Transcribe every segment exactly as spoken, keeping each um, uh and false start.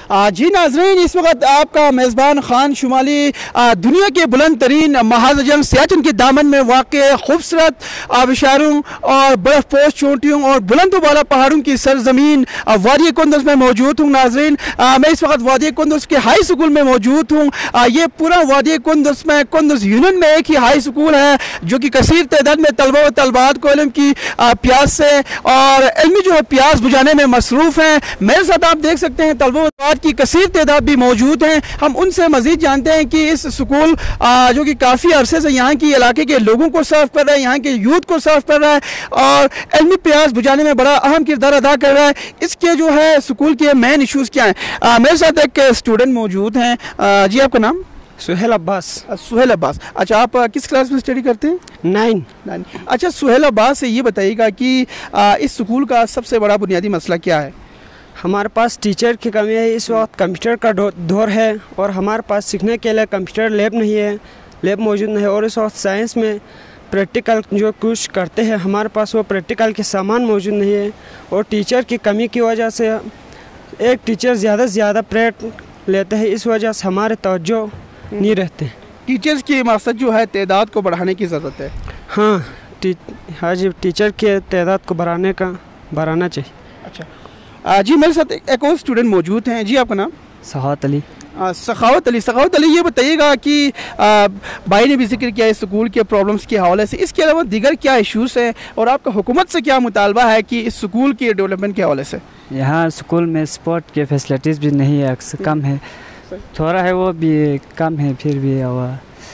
जी नाज़रीन, इस वक्त आपका मेज़बान खान शुमाली दुनिया के बुलंद तरीन महाजन सियाचिन के दामन में वाक़ खूबसूरत आबिशारों और बर्फ़ पोश चोटियों और बुलंद वाला पहाड़ों की सरजमीन वादी कुंदस में मौजूद हूँ। नाज़रीन, मैं इस वक्त वादी कुंदस के हाई स्कूल में मौजूद हूँ। ये पूरा वादी कुंदस में कुंदस यूनियन में एक ही हाई स्कूल है जो कि कसीर तादाद में तलबा व तलबात को इल्म की प्यास से और इल्मी जो है प्यास बुझाने में मसरूफ़ हैं। मेरे साथ आप देख सकते हैं तलबा व की कसीर तादाद भी मौजूद हैं। हम उनसे मजीद जानते हैं कि इस स्कूल जो कि काफ़ी अरसे से यहाँ की इलाके के लोगों को सर्व कर रहा है, यहाँ के यूथ को सर्व कर रहा है और इल्मी प्यास बुझाने में बड़ा अहम किरदार अदा कर रहा है। इसके जो है स्कूल के मेन इशूज़ क्या हैं? मेरे साथ एक स्टूडेंट मौजूद हैं। आ, जी आपका नाम? सुहेल अब्बास। सुहेल अब्बास, अच्छा आप किस क्लास में स्टडी करते हैं? नाइन। नाइन। अच्छा सुहेल अब्बास से ये बताइएगा कि आ, इस स्कूल का सबसे बड़ा बुनियादी मसला क्या है? हमारे पास टीचर की कमी है। इस वक्त कंप्यूटर का दौर है और हमारे पास सीखने के लिए कंप्यूटर लैब नहीं है, लैब मौजूद नहीं है। और इस वक्त साइंस में प्रैक्टिकल जो कुछ करते हैं हमारे पास वो प्रैक्टिकल के सामान मौजूद नहीं है। और टीचर की कमी की वजह से एक टीचर ज़्यादा से ज़्यादा प्रेट लेते हैं, इस वजह से हमारे तवज्जो नहीं रहते। टीचर्स की मकसद जो है तादाद को बढ़ाने की ज़रूरत है। हाँ टी, हाँ जी, टीचर के तादाद को बढ़ाने का बढ़ाना चाहिए। अच्छा आ, जी मेरे साथ एक और स्टूडेंट मौजूद हैं। जी आपका नाम? सखावत अली। सखावत अली। सखावत अली, ये बताइएगा कि आ, भाई ने भी जिक्र किया इस स्कूल के प्रॉब्लम्स के हवाले से, इसके अलावा दीगर क्या इश्यूज़ हैं और आपका हुकूमत से क्या मुतालबा है कि इस स्कूल के डेवलपमेंट के हवाले से? यहाँ स्कूल में स्पोर्ट के फैसिलिटीज़ भी नहीं है, कम है, थोड़ा है वो भी कम है, फिर भी हुआ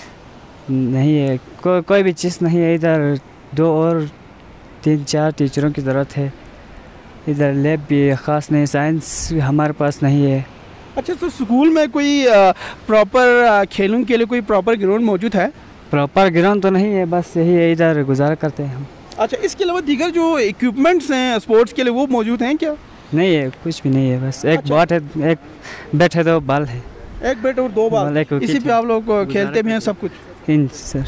नहीं है, को, कोई भी चीज़ नहीं है। इधर दो और तीन चार टीचरों की ज़रूरत है। इधर लैब भी ख़ास नहीं, साइंस हमारे पास नहीं है। अच्छा, तो स्कूल में कोई प्रॉपर खेलों के लिए कोई प्रॉपर ग्राउंड मौजूद है? प्रॉपर ग्राउंड तो नहीं है, बस यही है, इधर गुजारा करते हैं हम। अच्छा, इसके अलावा दीगर जो इक्विपमेंट्स हैं स्पोर्ट्स के लिए वो मौजूद हैं क्या? नहीं है, कुछ भी नहीं है, बस एक अच्छा। बैट है, एक बैट है, दो बॉल है। एक बैट और दो बॉल, इसी पे आप लोग खेलते भी हैं सब कुछ? सर।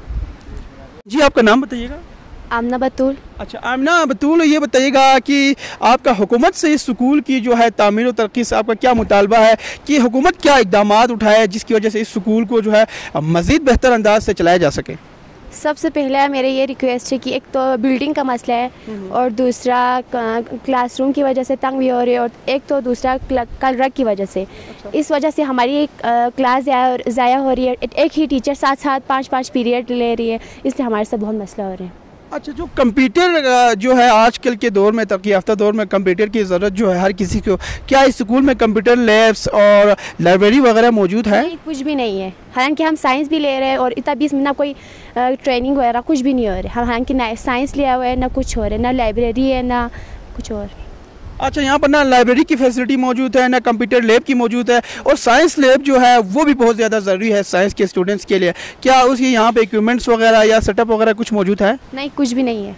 जी आपका नाम बताइएगा? आमना बतूल। अच्छा आमना बतूल, ये बताइएगा कि आपका हुकूमत से इस स्कूल की जो है तामीर और तरक्की से आपका क्या मुतालबा है कि हुकूमत क्या इक़दाम उठाए जिसकी वजह से इस स्कूल को जो है मज़ीद बेहतर अंदाज से चलाया जा सके? सबसे पहला मेरे ये रिक्वेस्ट है कि एक तो बिल्डिंग का मसला है और दूसरा क्लासरूम की वजह से तंग भी हो रही है और एक तो दूसरा कल रग की वजह से। अच्छा। इस वजह से हमारी क्लास ज़ाया हो रही है, एक ही टीचर साथ साथ पाँच पाँच पीरियड ले रही है, इसलिए हमारे साथ बहुत मसला हो रहे हैं। अच्छा, जो कंप्यूटर जो है आजकल के दौर में, तरक्की याफ्ता दौर में कंप्यूटर की ज़रूरत जो है हर किसी को, क्या इस स्कूल में कंप्यूटर लैब्स और लाइब्रेरी वगैरह मौजूद है? नहीं, कुछ भी नहीं है। हालांकि हम साइंस भी ले रहे हैं और इतना बीस ना कोई ट्रेनिंग वगैरह कुछ भी नहीं हो रहा है। हम हालांकि ना साइंस लिया हुआ है, ना कुछ हो रहा है, ना लाइब्रेरी है, ना कुछ और। अच्छा, यहाँ पर ना लाइब्रेरी की फैसिलिटी मौजूद है, ना कंप्यूटर लैब की मौजूद है और साइंस लैब जो है वो भी बहुत ज़्यादा ज़रूरी है साइंस के स्टूडेंट्स के लिए। क्या उसकी यहाँ पे इक्विपमेंट्स वगैरह या सेटअप वगैरह कुछ मौजूद है? नहीं, कुछ भी नहीं है।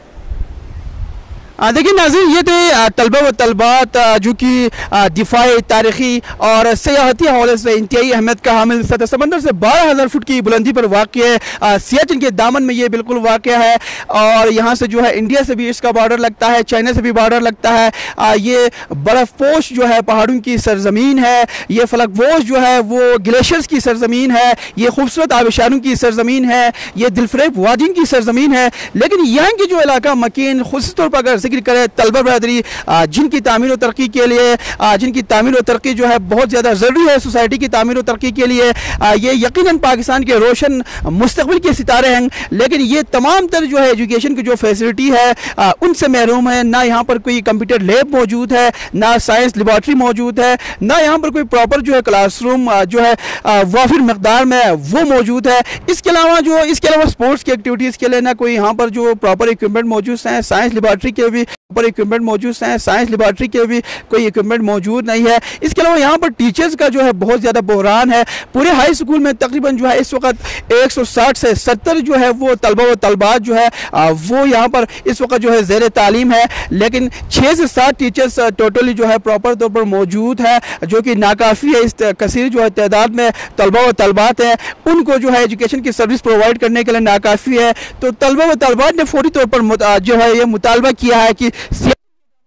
देखिए नाज़रीन, ये थे तलबा व तलबात जो कि दिफाई तारीख़ी और सियाहती हवाले से इंतहाई अहमियत का हामिल सतह समंदर से बारह हज़ार फुट की बुलंदी पर वाक़ है। सियाचिन के दामन में ये बिल्कुल वाक़ है और यहाँ से जो है इंडिया से भी इसका बॉर्डर लगता है, चाइना से भी बॉर्डर लगता है। ये बर्फ़पोश जो है पहाड़ों की सरजमीन है, ये फलकपोश जो है वो ग्लेशियर्स की सरजमीन है, ये खूबसूरत आबिशारों की सरजमीन है, ये दिलफरेब वादियों की सरजमीन है। लेकिन यहाँ की जो इलाका मकीन ख़ुसूस तौर पर अगर जिक्र करें तलबा बरदरी जिनकी तामीर और तरक्की के लिए, जिनकी तामीर और तरक्की जो है बहुत ज़्यादा ज़रूरी है सोसाइटी की तामीर और तरक्की के लिए, ये यकीनन पाकिस्तान के रोशन मुस्तकबिल के सितारे हैं। लेकिन ये तमाम तर जो है एजुकेशन की जो फैसिलिटी है उनसे महरूम है। ना यहाँ पर कोई कंप्यूटर लैब मौजूद है, ना साइंस लेबॉर्ट्री मौजूद है, ना यहाँ पर कोई प्रॉपर जो है क्लासरूम जो है वाफिर मकदार में वो मौजूद है। इसके अलावा जो इसके अलावा स्पोर्ट्स की एक्टिविटीज़ के लिए ना कोई यहाँ पर जो प्रॉपर इक्विपमेंट मौजूद हैं, साइंस लेबॉर्ट्री के भी पर इक्विपमेंट मौजूद हैं, साइंस लेबॉर्ट्री के भी कोई इक्विपमेंट मौजूद नहीं है। इसके अलावा यहाँ पर टीचर्स का जो है बहुत ज़्यादा बहरान है। पूरे हाई स्कूल में तकरीबन जो है इस वक्त एक सौ साठ से सत्तर जो है वो तलबा व तलबात जो है वो यहाँ पर इस वक्त जो है ज़ेर तालीम है। लेकिन छः से सात टीचर्स टोटली जो है प्रॉपर तौर पर मौजूद है, जो कि नाकाफ़ी है। इस कसीर जो है तादाद में तलबा व तलबात हैं उनको जो है एजुकेशन की सर्विस प्रोवाइड करने के लिए नाकाफ़ी है। तो तलबा व तलबात ने फौरी तौर पर जो है ये मुतालबा किया है कि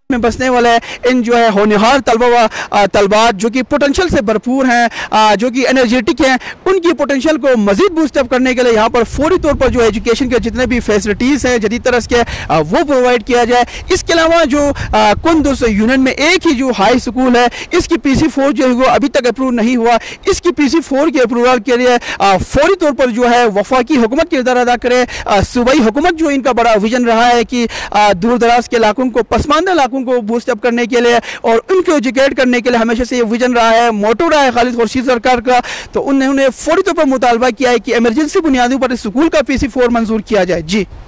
में बसने वाले इन जो है होनहार तलबा व तलबात जो कि पोटेंशियल से भरपूर हैं, जो कि एनर्जेटिक हैं, उनकी पोटेंशियल को मजीद बूस्टअप करने के लिए यहाँ पर फौरी तौर पर जो एजुकेशन के जितने भी फैसिलिटीज़ हैं जदीद तरह के वो प्रोवाइड किया जाए। इसके अलावा जो कुंदुस यूनियन में एक ही जो हाई स्कूल है इसकी पी सी फोर जो है वो अभी तक अप्रूव नहीं हुआ, इसकी पी सी फोर के अप्रूवल के लिए फौरी तौर पर जो है वफाकी हुकूमत किरदार अदा करे। सूबाई हुकूमत जो इनका बड़ा विजन रहा है कि दूर दराज के इलाकों को, पसमानदा इलाकों को बूस्ट अप करने के लिए और उनको एजुकेट करने के लिए हमेशा से ये विजन रहा है, मोटो रहा है खालिद खुर्शीद सरकार का। तो उन्होंने फौरी तौर पर मुतालबा किया है कि इमरजेंसी बुनियादों पर स्कूल का पी सी फोर मंजूर किया जाए। जी।